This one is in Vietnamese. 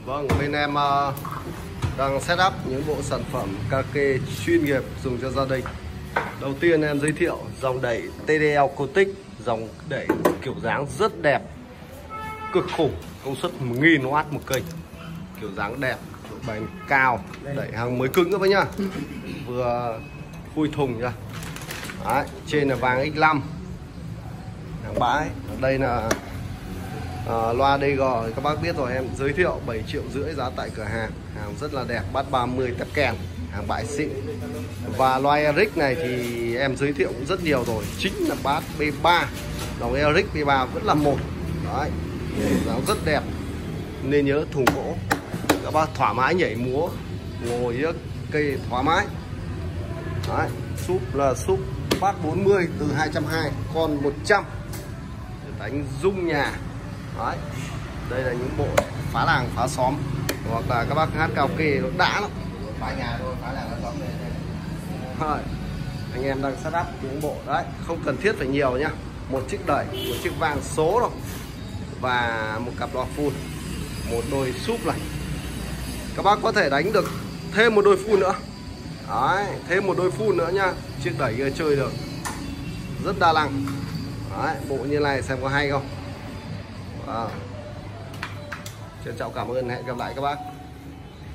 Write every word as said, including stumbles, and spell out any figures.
Vâng, bên em uh, đang set up những bộ sản phẩm karaoke chuyên nghiệp dùng cho gia đình. Đầu tiên em giới thiệu dòng đẩy tê đê lờ Cotic, dòng đẩy kiểu dáng rất đẹp, cực khủng, công suất một nghìn oát một cây, kiểu dáng đẹp, độ bền cao, đẩy hàng mới cứng các bác nhá, vừa khui thùng nhá. Đấy, trên là vàng ích năm, hàng bãi. Đây là À, loa đê giê thì các bác biết rồi, em giới thiệu bảy triệu rưỡi giá tại cửa hàng, hàng rất là đẹp, bass ba mươi tép kèn, hàng bãi xịn. Và loa Eric này thì em giới thiệu cũng rất nhiều rồi, chính là bass bê ba, dòng Eric bê ba vẫn là một. Đấy, dáng rất đẹp, nên nhớ thùng gỗ, các bác thoải mái nhảy múa, ngồi cây thoải mái. Đấy, súp là súp bass bốn mươi từ hai trăm hai mươi con một trăm để đánh rung nhà. Đấy, đây là những bộ phá làng phá xóm, hoặc là các bác hát karaoke nó đã lắm, phá nhà thôi, phá làng phá xóm này. Thôi, anh em đang set up những bộ đấy, không cần thiết phải nhiều nhá, một chiếc đẩy, một chiếc vàng số đâu, và một cặp loa full, một đôi súp này. Các bác có thể đánh được thêm một đôi full nữa. Đấy, thêm một đôi full nữa nhá, chiếc đẩy kia chơi được, rất đa năng. Đấy, bộ như này xem có hay không. Wow. Trân trọng cảm ơn, hẹn gặp lại các bác.